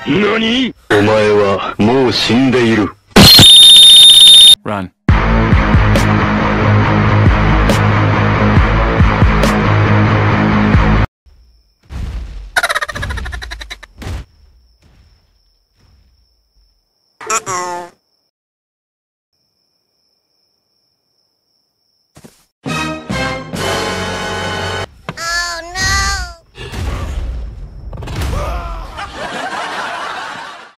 何？お前はもう死んでいる。 Run.